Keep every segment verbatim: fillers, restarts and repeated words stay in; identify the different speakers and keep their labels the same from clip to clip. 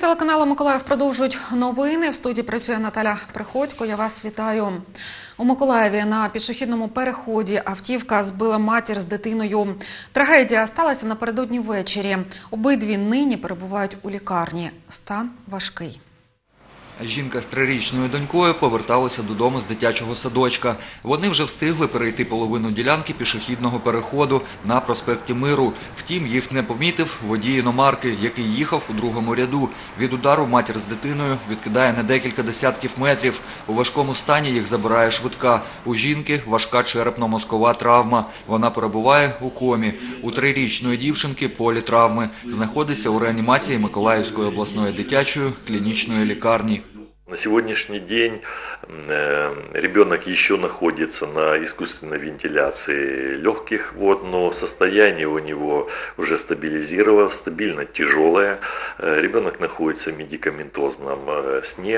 Speaker 1: телеканалу «Миколаїв» продовжують новини. В студії працює Наталя Приходько. Я вас вітаю. У Миколаєві на пішохідному переході автівка збила матір з дитиною. Трагедія сталася напередодні ввечері. Обидві нині перебувають у лікарні. Стан важкий.
Speaker 2: Жінка з трирічною донькою поверталася додому з дитячого садочка. Вони вже встигли перейти половину ділянки пішохідного переходу на проспекті Миру. Втім, їх не помітив водій іномарки, який їхав у другому ряду. Від удару матір з дитиною відкидає на декілька десятків метрів. У важкому стані їх забирає швидка. У жінки важка черепно-мозкова травма. Вона перебуває у комі. У трирічної дівчинки політравми. Знаходиться у реанімації Миколаївської обласної дитячої клінічної лікарні.
Speaker 3: На сегодняшний день ребенок еще находится на искусственной вентиляции легких, вот, но состояние у него уже стабилизировалось, стабильно тяжелое. Ребенок находится в медикаментозном сне.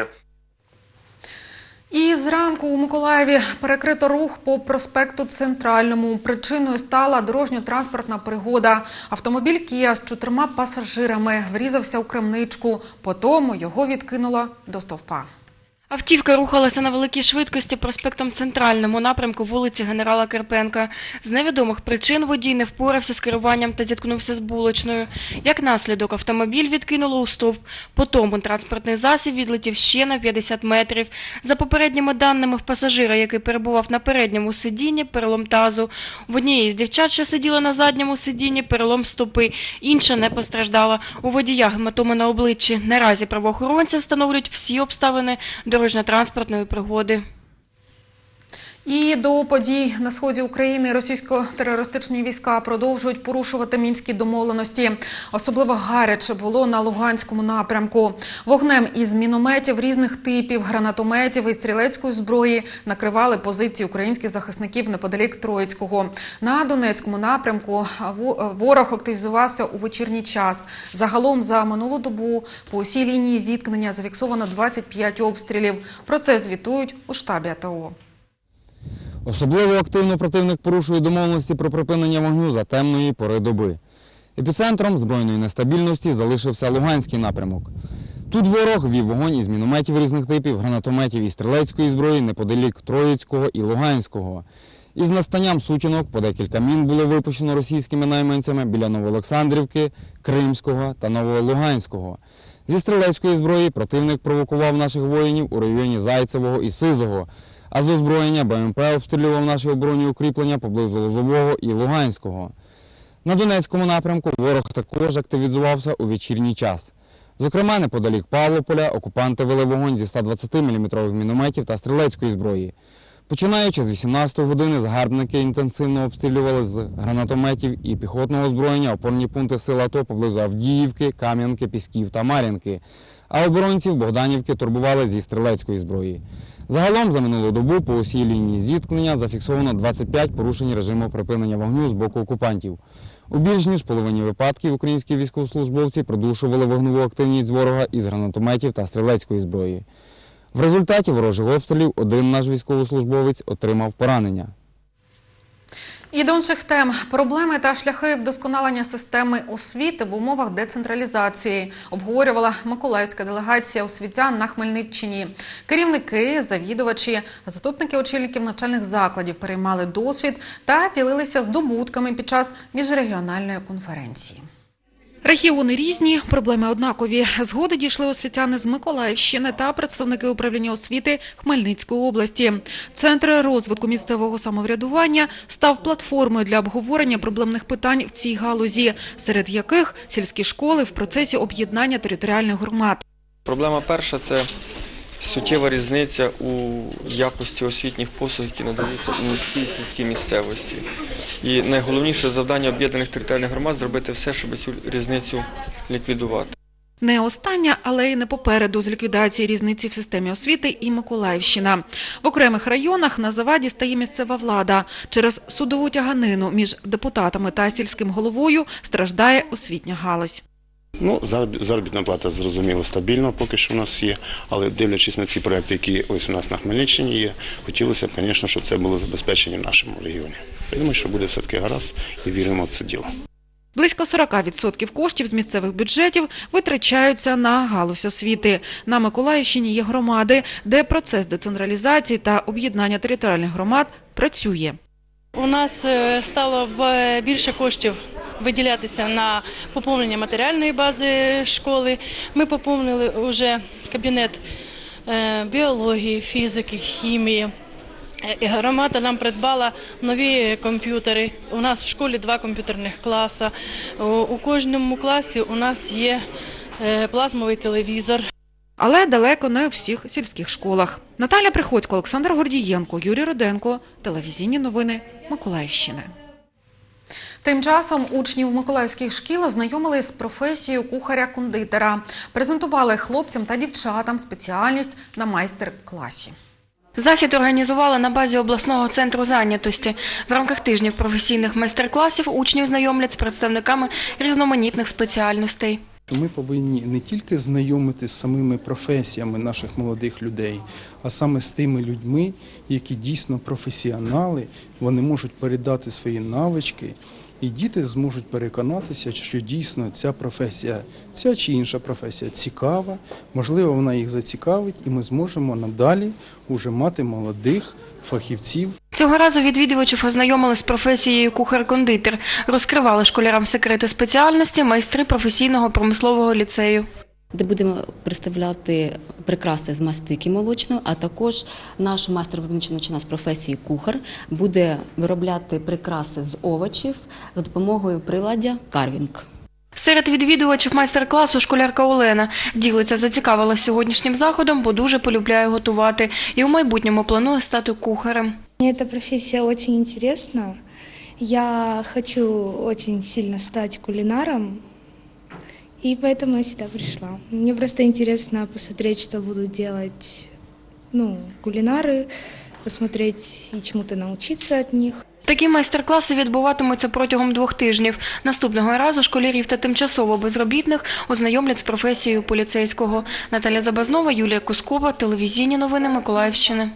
Speaker 1: І зранку у Миколаєві перекрито рух по проспекту Центральному. Причиною стала дорожньо-транспортна пригода. Автомобіль «Кія» з чотирма пасажирами врізався у крамничку. Потім його відкинуло до стовпа.
Speaker 4: Автівка рухалася на великій швидкості проспектом Центральному, напрямку вулиці Генерала Карпенка. З невідомих причин водій не впорався з керуванням та зіткнувся з булочною. Як наслідок, автомобіль відкинуло у стовп. Потім транспортний засіб відлетів ще на п'ятдесят метрів. За попередніми даними, в пасажира, який перебував на передньому сидінні, перелом тазу. В однієї з дівчат, що сиділа на задньому сидінні, перелом стопи. Інша не постраждала. У водія гематоми на обличчі. Наразі правоохоронці встановлюють всі обставини дорожньо-транспортної пригоди.
Speaker 1: І до подій на сході України російсько-терористичні війська продовжують порушувати мінські домовленості. Особливо гаряче було на Луганському напрямку. Вогнем із мінометів різних типів, гранатометів і стрілецької зброї накривали позиції українських захисників неподалік Троїцького. На Донецькому напрямку ворог активізувався у вечірній час. Загалом за минулу добу по усій лінії зіткнення зафіксовано двадцять п'ять обстрілів. Про це звітують у штабі АТО.
Speaker 5: Особливо активно противник порушує домовленості про припинення вогню за темної пори доби. Епіцентром збройної нестабільності залишився Луганський напрямок. Тут ворог вів вогонь із мінометів різних типів, гранатометів і стрілецької зброї неподалік Троїцького і Луганського. Із настанням сутінок по декілька мін було випущено російськими найманцями біля Новоолександрівки, Кримського та Новолуганського. Зі стрілецької зброї противник провокував наших воїнів у районі Зайцевого і Сизого, а з озброєння БМП обстрілював наші оборонні укріплення поблизу Лозового і Луганського. На Донецькому напрямку ворог також активізувався у вечірній час. Зокрема, неподалік Павлополя окупанти вели вогонь зі ста двадцятиміліметрових мінометів та стрілецької зброї. Починаючи з вісімнадцятої години, загарбники інтенсивно обстрілювали з гранатометів і піхотного озброєння опорні пункти сил АТО поблизу Авдіївки, Кам'янки, Пісків та Мар'їнки, а оборонців Богданівки турбували зі стрілецької зброї. Загалом за минулу добу по усій лінії зіткнення зафіксовано двадцять п'ять порушень режиму припинення вогню з боку окупантів. У більш ніж половині випадків українські військовослужбовці придушували вогневу активність ворога із гранатометів та стрілецької зброї. В результаті ворожих обстрілів один наш військовослужбовець отримав поранення.
Speaker 1: І до інших тем. Проблеми та шляхи вдосконалення системи освіти в умовах децентралізації обговорювала миколаївська делегація освітян на Хмельниччині. Керівники, завідувачі, заступники очільників навчальних закладів переймали досвід та ділилися здобутками під час міжрегіональної конференції. Регіони різні, проблеми однакові. Згоди дійшли освітяни з Миколаївщини та представники управління освіти Хмельницької області. Центр розвитку місцевого самоврядування став платформою для обговорення проблемних питань в цій галузі, серед яких сільські школи в процесі об'єднання територіальних громад.
Speaker 6: Проблема перша – це суттєва різниця у якості освітніх послуг, які надають у сільській місцевості. І найголовніше завдання об'єднаних територіальних громад – зробити все, щоб цю різницю ліквідувати.
Speaker 1: Не остання, але й не попереду з ліквідації різниці в системі освіти і Миколаївщина. В окремих районах на заваді стає місцева влада. Через судову тяганину між депутатами та сільським головою страждає освітня галузь.
Speaker 7: Ну, заробітна плата, зрозуміло, стабільно поки що у нас є, але дивлячись на ці проекти, які ось у нас на Хмельниччині є, хотілося б, звісно, щоб це було забезпечені в нашому регіоні. Я думаю, що буде все-таки гаразд і віримо в це діло.
Speaker 1: Близько сорок відсотків коштів з місцевих бюджетів витрачаються на галузь освіти. На Миколаївщині є громади, де процес децентралізації та об'єднання територіальних громад працює.
Speaker 8: У нас стало більше коштів виділятися на поповнення матеріальної бази школи. Ми поповнили вже кабінет біології, фізики, хімії. І громада нам придбала нові комп'ютери. У нас в школі два комп'ютерних класи. У кожному класі у нас є плазмовий телевізор.
Speaker 1: Але далеко не у всіх сільських школах. Наталя Приходько, Олександр Гордієнко, Юрій Руденко. Телевізійні новини Миколаївщини. Тим часом учнів миколаївських шкіл ознайомили з професією кухаря-кондитера. Презентували хлопцям та дівчатам спеціальність на майстер-класі.
Speaker 4: Захід організували на базі обласного центру зайнятості. В рамках тижнів професійних майстер-класів учнів знайомлять з представниками різноманітних спеціальностей.
Speaker 9: Ми повинні не тільки знайомити з самими професіями наших молодих людей, а саме з тими людьми, які дійсно професіонали, вони можуть передати свої навички, і діти зможуть переконатися, що дійсно ця професія, ця чи інша професія цікава, можливо, вона їх зацікавить, і ми зможемо надалі уже мати молодих фахівців.
Speaker 4: Цього разу відвідувачів ознайомили з професією кухар-кондитер, розкривали школярам секрети спеціальності майстри професійного промислового ліцею.
Speaker 10: Де будемо представляти прикраси з мастики молочної, а також наш майстер-виробничий з професії кухар буде виробляти прикраси з овочів за допомогою приладдя карвінг.
Speaker 4: Серед відвідувачів майстер-класу школярка Олена ділиться, зацікавилась сьогоднішнім заходом, бо дуже полюбляє готувати і у майбутньому планує стати кухарем.
Speaker 11: Мені ця професія дуже цікава. Я хочу дуже сильно стати кулінаром. И поэтому я сюда пришла. Мне просто интересно посмотреть, что будут делать ну, кулинары, посмотреть и чему-то научиться от них.
Speaker 4: Такі майстер-класи відбуватимуться протягом двох тижнів. Наступного разу школярів та тимчасово безробітних ознайомлять з професією поліцейського. Наталя Забазнова, Юлія Кускова, телевізійні новини Миколаївщини.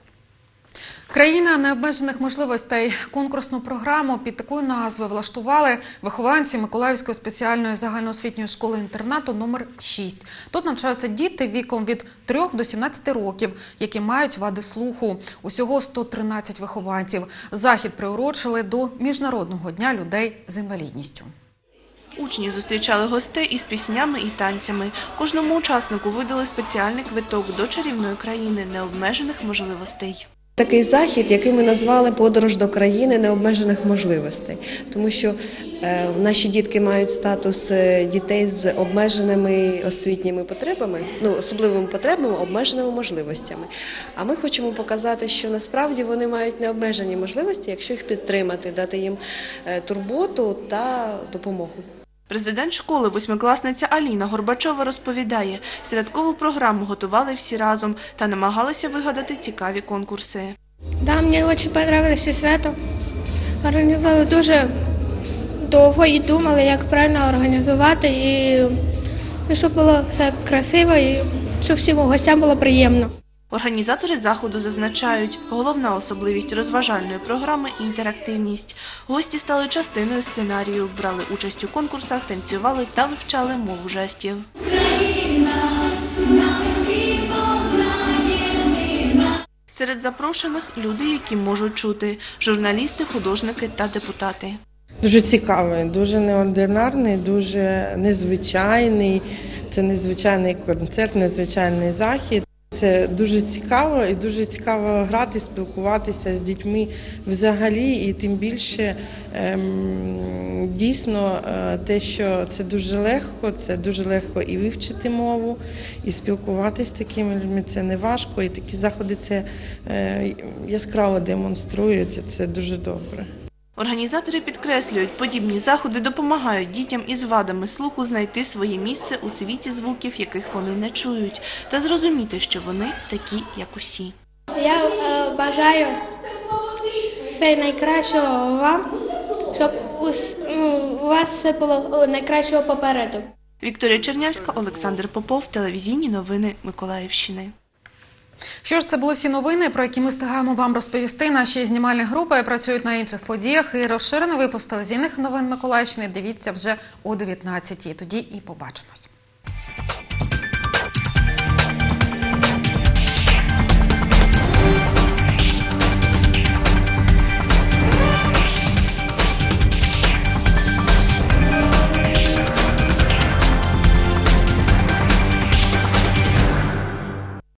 Speaker 1: Країна необмежених можливостей. Конкурсну програму під такою назвою влаштували вихованці Миколаївської спеціальної загальноосвітньої школи-інтернату номер шість. Тут навчаються діти віком від трьох до сімнадцяти років, які мають вади слуху. Усього сто тринадцять вихованців. Захід приурочили до Міжнародного дня людей з інвалідністю.
Speaker 12: Учні зустрічали гостей із піснями і танцями. Кожному учаснику видали спеціальний квиток до чарівної країни необмежених можливостей.
Speaker 13: Такий захід, який ми назвали «Подорож до країни необмежених можливостей», тому що е, наші дітки мають статус дітей з обмеженими освітніми потребами, ну, особливими потребами, обмеженими можливостями. А ми хочемо показати, що насправді вони мають необмежені можливості, якщо їх підтримати, дати їм е, турботу та допомогу.
Speaker 12: Президент школи, восьмикласниця Аліна Горбачова розповідає, святкову програму готували всі разом та намагалися вигадати цікаві конкурси.
Speaker 11: Да, мені дуже подобалося свято. Організували дуже довго і думали, як правильно організувати, і щоб було все красиво, і щоб всім гостям було приємно.
Speaker 12: Організатори заходу зазначають, головна особливість розважальної програми – інтерактивність. Гості стали частиною сценарію, брали участь у конкурсах, танцювали та вивчали мову жестів. Серед запрошених – люди, які можуть чути – журналісти, художники та депутати.
Speaker 14: Дуже цікавий, дуже неординарний, дуже незвичайний. Це незвичайний концерт, незвичайний захід. Це дуже цікаво і дуже цікаво грати, спілкуватися з дітьми взагалі, і тим більше ем, дійсно те, що це дуже легко, це дуже легко і вивчити мову, і спілкуватися з такими людьми, це не важко, і такі заходи це е, яскраво демонструють, це дуже добре.
Speaker 12: Організатори підкреслюють, подібні заходи допомагають дітям із вадами слуху знайти своє місце у світі звуків, яких вони не чують, та зрозуміти, що вони такі, як усі.
Speaker 11: Я е, бажаю все найкращого вам, щоб у, ну, у вас все було найкращого попереду.
Speaker 12: Вікторія Чернявська, Олександр Попов, телевізійні новини Миколаївщини.
Speaker 1: Що ж, це були всі новини, про які ми встигаємо вам розповісти. Наші знімальні групи працюють на інших подіях, і розширений випуск телевізійних новин Миколаївщини дивіться вже о дев'ятнадцятій. Тоді і побачимось.